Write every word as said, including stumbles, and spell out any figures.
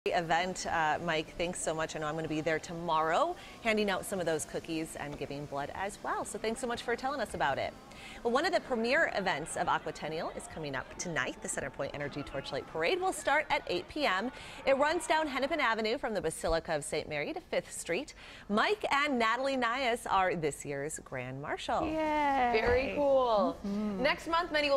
Event, uh, Mike, thanks so much. I know I'm going to be there tomorrow handing out some of those cookies and giving blood as well. So thanks so much for telling us about it. Well, one of the premier events of Aquatennial is coming up tonight. The Centerpoint Energy Torchlight Parade will start at eight p m It runs down Hennepin Avenue from the Basilica of Saint Mary to fifth Street. Mike and Natalie Nias are this year's Grand Marshal. Yay. Very cool. Mm-hmm. Next month, many will